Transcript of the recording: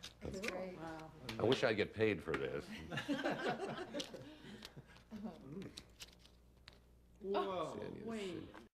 That's great. Wow. I wish I'd get paid for this. Oh, See, I need to wait. see.